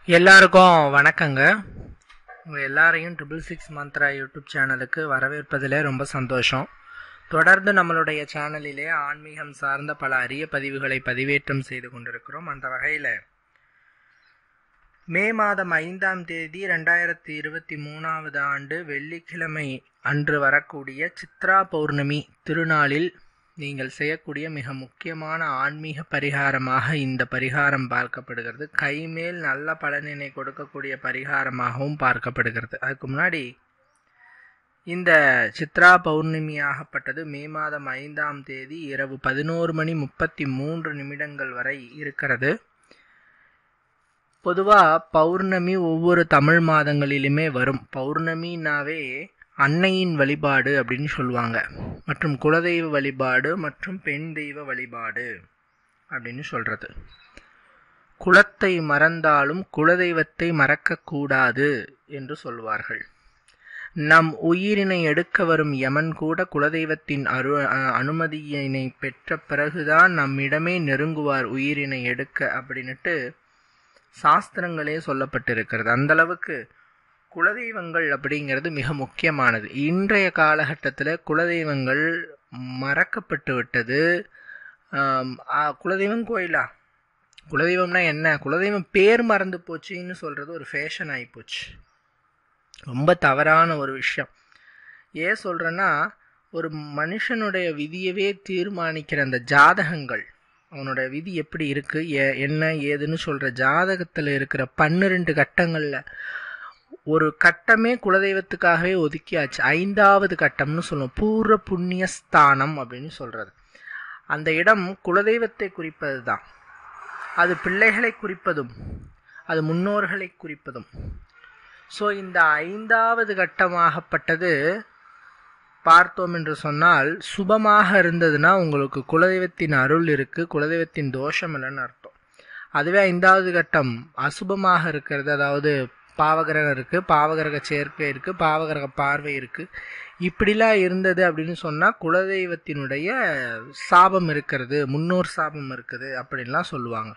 எல்லாருக்கும் வணக்கங்க. உங்கள் எல்லாரையும் 666 மந்த்ரா யூடியூப் சேனலுக்கு வரவேற்பதில் ரொம்ப சந்தோஷம். தொடர்ந்து நம்மளுடைய சேனலிலே ஆன்மீகம் சார்ந்த பல அரிய பதிவுகளை பதிவேற்றம் செய்து கொண்டிருக்கிறோம். அந்த வகையில் மே மாதம் 5ஆம் தேதி 2023 ஆண்டு வெள்ளிக்கிழமை அன்று வரக்கூடிய சித்ரா பௌர்ணமி திருநாளில் நீங்கள் செய்யக்கூடிய மிக முக்கியமான ஆன்மீக பரிகாரமாக இந்த பரிகாரம் பார்க்கப்படுகிறது. கைமேல் நல்ல பலனினை கொடுக்கக்கூடிய பரிகாரமாகவும் பார்க்கப்படுகிறது. அதுக்கு முன்னாடி இந்த சித்ரா பௌர்ணமியாகப்பட்டது மே மாதம் 5ஆம் தேதி இரவு 11:33 வரை இருக்கிறது. பொதுவாக பௌர்ணமி ஒவ்வொரு தமிழ் மாதங்களிலுமே வரும். பௌர்ணமினாவே அன்னையின் வழிபாடு அப்படின்னு சொல்லுவாங்க, மற்றும் குலதெய்வ வழிபாடு மற்றும் பெண் தெய்வ வழிபாடு அப்படின்னு சொல்கிறது. குலத்தை மறந்தாலும் குலதெய்வத்தை மறக்கக்கூடாது என்று சொல்வார்கள். நம் உயிரினை எடுக்க வரும் யமன் கூட குலதெய்வத்தின் அனுமதியினை பெற்ற பிறகுதான் நம்மிடமே நெருங்குவார் உயிரினை எடுக்க அப்படின்னுட்டு சாஸ்திரங்களே சொல்லப்பட்டிருக்கிறது. அந்த அளவுக்கு குலதெய்வங்கள் அப்படிங்கிறது மிக முக்கியமானது. இன்றைய காலகட்டத்தில் குலதெய்வங்கள் மறக்கப்பட்டு விட்டது. குலதெய்வம் கோயிலா, குலதெய்வம்னா என்ன, குலதெய்வம் பேர் மறந்து போச்சுன்னு சொல்கிறது ஒரு ஃபேஷன் ஆகிப்போச்சு. ரொம்ப தவறான ஒரு விஷயம். ஏன் சொல்கிறேன்னா, ஒரு மனுஷனுடைய விதியவே தீர்மானிக்கிற அந்த ஜாதகங்கள், அவனோட விதி எப்படி இருக்குது என்ன ஏதுன்னு சொல்கிற ஜாதகத்தில் இருக்கிற 12 கட்டங்களில் ஒரு கட்டமே குலதெய்வத்துக்காகவே ஒதுக்கியாச்சு. 5வது கட்டம்னு சொல்லுவோம், பூர்வ புண்ணிய ஸ்தானம் அப்படின்னு சொல்கிறது. அந்த இடம் குலதெய்வத்தை குறிப்பது தான். அது பிள்ளைகளை குறிப்பதும் அது முன்னோர்களை குறிப்பதும். ஸோ இந்த 5வது கட்டமாகப்பட்டது பார்த்தோம் என்று சொன்னால் சுபமாக இருந்ததுன்னா உங்களுக்கு குலதெய்வத்தின் அருள் இருக்குது, குலதெய்வத்தின் தோஷம் இல்லைன்னு அர்த்தம். அதுவே 5வது கட்டம் அசுபமாக இருக்கிறது, அதாவது பாவகிரகம் இருக்குது, பாவகிரக சேர்க்கை இருக்குது, பாவகிரக பார்வை இருக்குது, இப்படிலாம் இருந்தது அப்படின்னு சொன்னால் குலதெய்வத்தினுடைய சாபம் இருக்கிறது, முன்னோர் சாபம் இருக்குது அப்படின்லாம் சொல்லுவாங்க.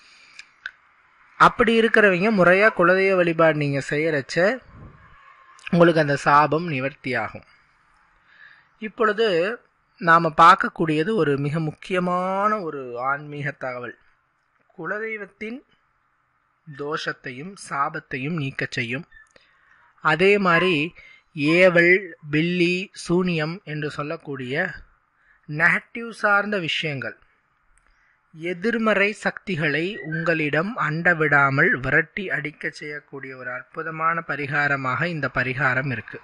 அப்படி இருக்கிறவங்க முறையாக குலதெய்வ வழிபாடு நீங்கள் செய்யறச்ச உங்களுக்கு அந்த சாபம் நிவர்த்தி ஆகும். இப்பொழுது நாம் பார்க்கக்கூடியது ஒரு மிக முக்கியமான ஒரு ஆன்மீக தகவல். குலதெய்வத்தின் தோஷத்தையும் சாபத்தையும் நீக்க செய்யும். அதே மாதிரி ஏவல், பில்லி, சூனியம் என்று சொல்லக்கூடிய நெகட்டிவ் சார்ந்த விஷயங்கள், எதிர்மறை சக்திகளை உங்களிடம் அண்ட விடாமல் விரட்டி அடிக்க செய்யக்கூடிய ஒரு அற்புதமான பரிகாரமாக இந்த பரிகாரம் இருக்கு.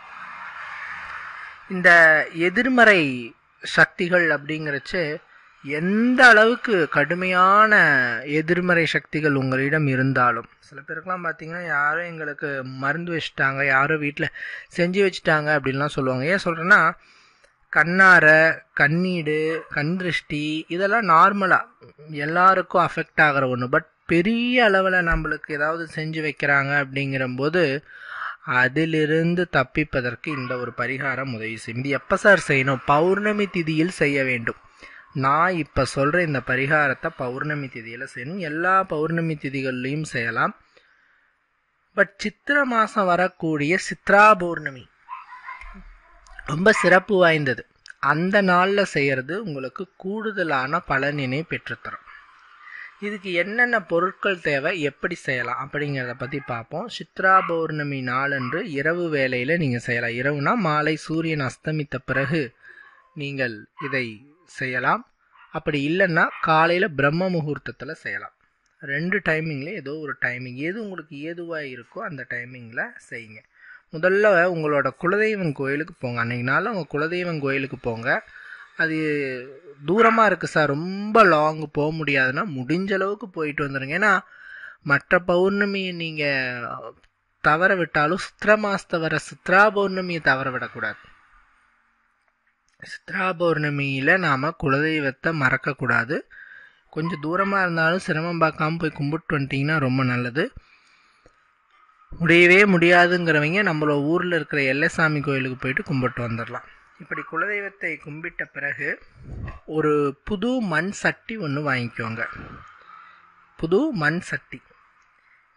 இந்த எதிர்மறை சக்திகள் அப்படிங்கிறச்சு எந்த அளவுக்கு கடுமையான எதிர்மறை சக்திகள் உங்களிடம் இருந்தாலும், சில பேருக்கெல்லாம் பார்த்தீங்கன்னா யாரோ எங்களுக்கு மருந்து வச்சுட்டாங்க, யாரோ வீட்டில் செஞ்சு வச்சுட்டாங்க அப்படின்லாம் சொல்லுவாங்க. ஏன் சொல்கிறேன்னா, கண்ணார, கண்ணீடு, கண் திருஷ்டி இதெல்லாம் நார்மலாக எல்லாருக்கும் அஃபெக்ட் ஆகிற ஒன்று. பட் பெரிய அளவில் நம்மளுக்கு ஏதாவது செஞ்சு வைக்கிறாங்க அப்படிங்கிறம்போது அதிலிருந்து தப்பிப்பதற்கு இந்த ஒரு பரிகாரம் உதவி செய்யும். இது எப்போ சார் செய்யணும்? பௌர்ணமி திதியில் செய்ய வேண்டும். நான் இப்போ சொல்கிற இந்த பரிகாரத்தை பௌர்ணமி திதியில் செய்யணும். எல்லா பௌர்ணமி திதிகள்லையும் செய்யலாம். பட் சித்திர மாதம் வரக்கூடிய சித்ரா பௌர்ணமி ரொம்ப சிறப்பு வாய்ந்தது. அந்த நாளில் செய்கிறது உங்களுக்கு கூடுதலான பலனினை பெற்றுத்தரும். இதுக்கு என்னென்ன பொருட்கள் தேவை, எப்படி செய்யலாம் அப்படிங்கிறத பற்றி பார்ப்போம். சித்ரா பௌர்ணமி நாளன்று இரவு வேளையில் நீங்கள் செய்யலாம். இரவுனா மாலை சூரியன் அஸ்தமித்த பிறகு நீங்கள் இதை செய்யலாம். அப்படி இல்லைன்னா காலையில் பிரம்ம முகூர்த்தத்தில் செய்யலாம். 2 டைமிங்கில் ஏதோ ஒரு டைமிங், எது உங்களுக்கு ஏதுவாக இருக்கோ அந்த டைமிங்கில் செய்யுங்க. முதல்ல உங்களோட குலதெய்வம் கோயிலுக்கு போங்க. அன்றைக்கி நாளில் உங்கள் குலதெய்வம் கோயிலுக்கு போங்க. அது தூரமாக இருக்குது சார், ரொம்ப லாங் போக முடியாதுன்னா முடிஞ்ச அளவுக்கு போயிட்டு வந்துடுங்க. ஏன்னா மற்ற பௌர்ணமியை நீங்கள் தவற விட்டாலும் சித்ரா மாதத்தை வர சித்ரா பௌர்ணமியை தவற விடக்கூடாது. சித்ரா பௌர்ணமியில் நாம் குலதெய்வத்தை மறக்கக்கூடாது. கொஞ்சம் தூரமாக இருந்தாலும் சிரமம் பார்க்காம போய் கும்பிட்டு வந்துட்டிங்கன்னா ரொம்ப நல்லது. முடியவே முடியாதுங்கிறவங்க நம்மளோட ஊரில் இருக்கிற எல்லைசாமி கோயிலுக்கு போயிட்டு கும்பிட்டு வந்துடலாம். இப்படி குலதெய்வத்தை கும்பிட்ட பிறகு ஒரு புது மண் சட்டி ஒன்று வாங்கிக்கோங்க. புது மண் சட்டி.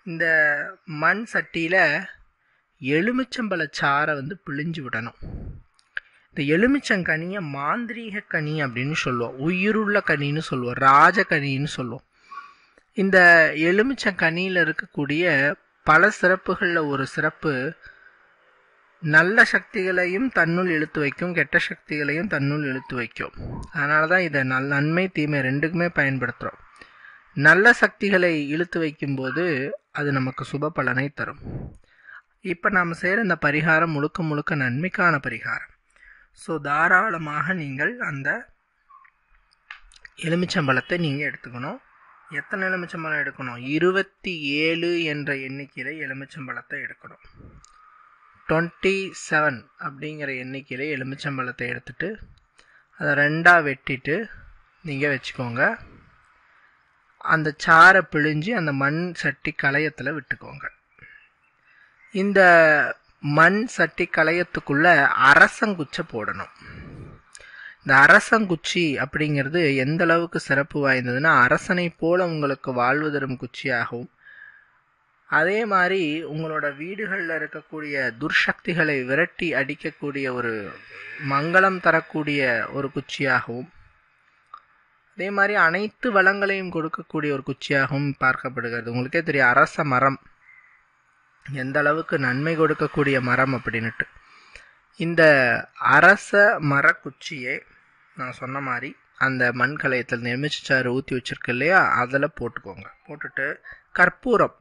இந்த மண் சட்டியில் எலுமிச்சம்பழ சாறை பிழிஞ்சு விடணும். இந்த எலுமிச்சங்கனியை மாந்திரீக கனி அப்படின்னு சொல்லுவோம், உயிருள்ள கனின்னு சொல்லுவோம், ராஜகனின்னு சொல்லுவோம். இந்த எலுமிச்சங்கனியில் இருக்கக்கூடிய பல சிறப்புகளில் ஒரு சிறப்பு, நல்ல சக்திகளையும் தன்னுள் இழுத்து வைக்கும், கெட்ட சக்திகளையும் தன்னுள் இழுத்து வைக்கும். அதனால தான் இதை நன்மை தீமை ரெண்டுக்குமே பயன்படுத்துகிறோம். நல்ல சக்திகளை இழுத்து வைக்கும்போது அது நமக்கு சுப பலனை தரும். இப்போ நாம் செய்கிற இந்த பரிகாரம் முழுக்க முழுக்க நன்மைக்கான பரிகாரம். ஸோ தாராளமாக நீங்கள் அந்த எலுமிச்சம்பழத்தை நீங்கள் எடுத்துக்கணும். எத்தனை எலுமிச்சம்பழம் எடுக்கணும்? 27 என்ற எண்ணிக்கையில் எலுமிச்சம்பழத்தை எடுக்கணும். 27 அப்படிங்கிற எண்ணிக்கையில் எலுமிச்சம்பழத்தை எடுத்துட்டு அதை 2ஆக வெட்டிட்டு நீங்கள் வச்சுக்கோங்க. அந்த சாறை பிழிஞ்சு அந்த மண் சட்டி களையத்தில் விட்டுக்கோங்க. இந்த மண் சட்டி களையத்துக்குள்ள அரசங்குச்சை போடணும். இந்த அரசங்குச்சி அப்படிங்கிறது எந்த அளவுக்கு சிறப்பு வாய்ந்ததுன்னா, அரசனை போல உங்களுக்கு வாழ்வு தரும் குச்சியாகவும், அதே மாதிரி உங்களோட வீடுகளில் இருக்கக்கூடிய துர்சக்திகளை விரட்டி அடிக்கக்கூடிய ஒரு மங்களம் தரக்கூடிய ஒரு குச்சியாகவும், அதே மாதிரி அனைத்து வளங்களையும் கொடுக்கக்கூடிய ஒரு குச்சியாகவும் பார்க்கப்படுகிறது. உங்களுக்கே தெரியும் அரச மரம் எந்த அளவுக்கு நன்மை கொடுக்கக்கூடிய மரம் அப்படின்னுட்டு. இந்த அரச மரக்குச்சியை நான் சொன்ன மாதிரி அந்த மண் கலையத்தில் நெமிச்சாறு ஊற்றி வச்சிருக்கு இல்லையா, அதில் போட்டுக்கோங்க. போட்டுட்டு கற்பூரம்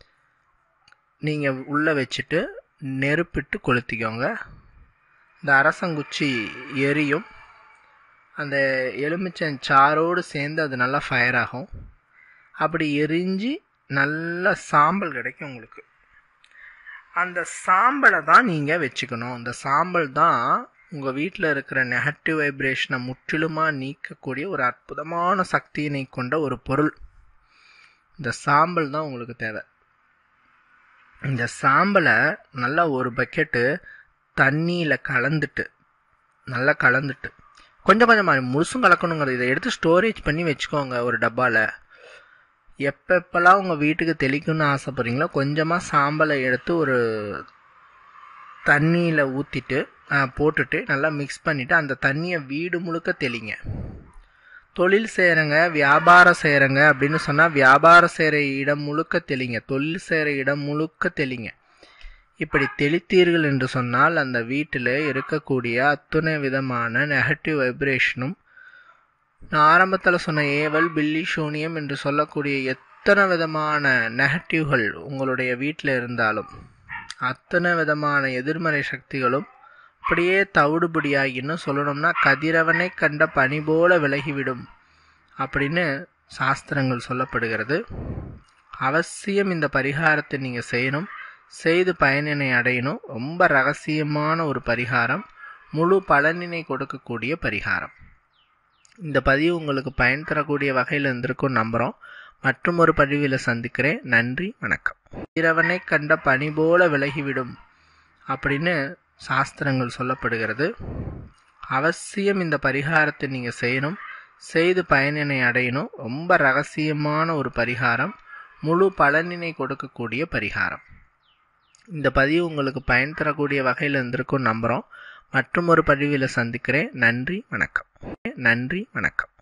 நீங்கள் உள்ளே வச்சுட்டு நெருப்பிட்டு கொளுத்திக்கோங்க. இந்த அரசங்குச்சி எரியும். அந்த எலுமிச்சஞ்சாரோடு சேர்ந்து அது நல்லா ஃபயர் ஆகும். அப்படி எரிஞ்சு நல்ல சாம்பல் கிடைக்கும் உங்களுக்கு. அந்த சாம்பலை தான் நீங்கள் வச்சுக்கணும். அந்த சாம்பல் தான் உங்கள் வீட்டில் இருக்கிற நெகட்டிவ் வைப்ரேஷனை முற்றிலுமாக நீக்கக்கூடிய ஒரு அற்புதமான சக்தியினை கொண்ட ஒரு பொருள். இந்த சாம்பல் தான் உங்களுக்கு தேவை. இந்த சாம்பலை நல்லா ஒரு பக்கெட்டு தண்ணியில் கலந்துட்டு நல்லா கலந்துட்டு கொஞ்சம் கொஞ்சமாக முழுசும் கலக்கணுங்கிறது. இதை எடுத்து ஸ்டோரேஜ் பண்ணி வச்சுக்கோங்க ஒரு டப்பாவில். எப்பப்பெல்லாம் உங்கள் வீட்டுக்கு தெளிக்கணும்னு ஆசைப்படுறீங்களோ கொஞ்சமாக சாம்பலை எடுத்து ஒரு தண்ணியில் ஊற்றிட்டு போட்டுட்டு நல்லா மிக்ஸ் பண்ணிவிட்டு அந்த தண்ணியை வீடு முழுக்க தெளிங்க. தொழில் செய்கிறங்க, வியாபாரம் செய்கிறங்க அப்படின்னு சொன்னால் வியாபாரம் செய்கிற இடம் முழுக்க தெளிங்க, தொழில் செய்கிற இடம் முழுக்க தெளிங்க. இப்படி தெளித்தீர்கள் என்று சொன்னால் அந்த வீட்டில் இருக்கக்கூடிய அத்தனை விதமான நெகட்டிவ் வைப்ரேஷனும், நான் ஆரம்பத்தில் சொன்ன ஏவல், பில்லி, சூனியம் என்று சொல்லக்கூடிய எத்தனை விதமான நெகட்டிவ்கள் உங்களுடைய வீட்டில் இருந்தாலும் அத்தனை விதமான எதிர்மறை சக்திகளும் அப்படியே தவிடுபடியாகின்னு சொல்லணும்னா கதிரவனை கண்ட பனி போல விலகிவிடும் அப்படின்னு சாஸ்திரங்கள் சொல்லப்படுகிறது. அவசியம் இந்த பரிகாரத்தை நீங்கள் செய்யணும், செய்து பயனினை அடையணும். ரொம்ப ரகசியமான ஒரு பரிகாரம், முழு பலனினை கொடுக்கக்கூடிய பரிகாரம். இந்த பதிவு உங்களுக்கு பயன் தரக்கூடிய வகையில் இருந்திருக்கும் நம்புகிறோம். மற்றும் ஒரு பதிவில் சந்திக்கிறேன். நன்றி, வணக்கம். இரவனை கண்ட பனி போல விலகிவிடும் அப்படின்னு சாஸ்திரங்கள் சொல்லப்படுகிறது. அவசியம் இந்த பரிகாரத்தை நீங்கள் செய்யணும், செய்து பயனினை அடையணும். ரொம்ப ரகசியமான ஒரு பரிகாரம், முழு பலனினை கொடுக்கக்கூடிய பரிகாரம். இந்த பதிவு உங்களுக்கு பயன் தரக்கூடிய வகையில் இருந்திருக்கும் நம்புகிறோம். மற்றும் ஒரு பதிவில் சந்திக்கிறேன். நன்றி, வணக்கம். நன்றி, வணக்கம்.